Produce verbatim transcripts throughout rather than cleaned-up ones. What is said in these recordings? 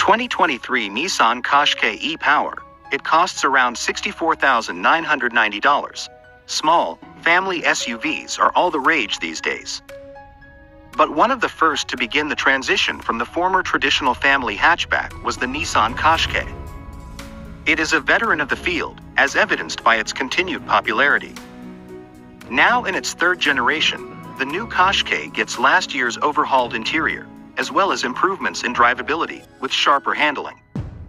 twenty twenty-three Nissan Qashqai e-Power. It costs around sixty-four thousand nine hundred ninety dollars. Small, family S U Vs are all the rage these days. But one of the first to begin the transition from the former traditional family hatchback was the Nissan Qashqai. It is a veteran of the field, as evidenced by its continued popularity. Now in its third generation, the new Qashqai gets last year's overhauled interior, as well as improvements in drivability, with sharper handling.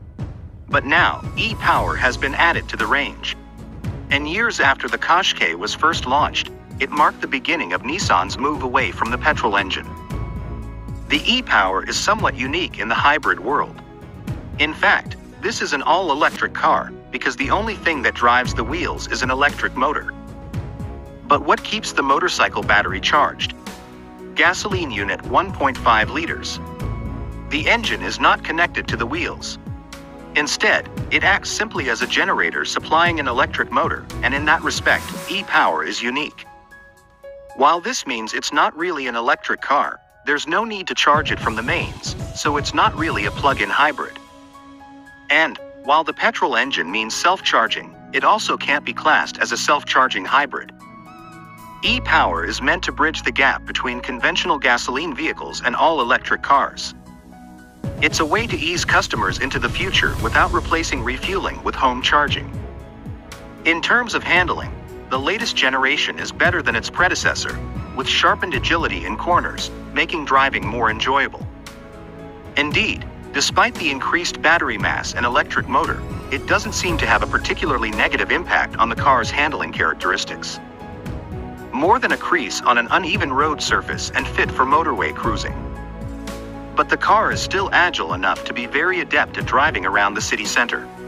But now, e-Power has been added to the range. And years after the Qashqai was first launched, it marked the beginning of Nissan's move away from the petrol engine. The e-Power is somewhat unique in the hybrid world. In fact, this is an all-electric car, because the only thing that drives the wheels is an electric motor. But what keeps the motorcycle battery charged? Gasoline unit one point five liters. The engine is not connected to the wheels. Instead, it acts simply as a generator supplying an electric motor, and in that respect, e-Power is unique. While this means it's not really an electric car, there's no need to charge it from the mains, so it's not really a plug-in hybrid. And, while the petrol engine means self-charging, it also can't be classed as a self-charging hybrid. E-Power is meant to bridge the gap between conventional gasoline vehicles and all-electric cars. It's a way to ease customers into the future without replacing refueling with home charging. In terms of handling, the latest generation is better than its predecessor, with sharpened agility in corners, making driving more enjoyable. Indeed, despite the increased battery mass and electric motor, it doesn't seem to have a particularly negative impact on the car's handling characteristics. More than a crease on an uneven road surface and fit for motorway cruising. But the car is still agile enough to be very adept at driving around the city center.